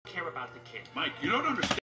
care about the kid. Mike, you don't understand.